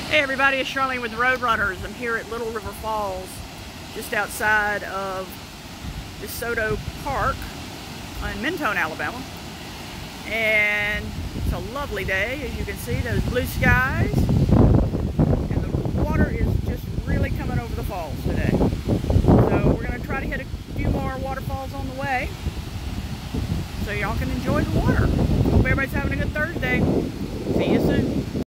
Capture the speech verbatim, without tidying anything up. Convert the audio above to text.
Hey everybody, it's Charlene with Roadrunners. I'm here at Little River Falls, just outside of DeSoto Park in Mentone, Alabama. And it's a lovely day, as you can see, those blue skies. And the water is just really coming over the falls today. So we're going to try to hit a few more waterfalls on the way, so y'all can enjoy the water. Hope everybody's having a good Thursday. See you soon.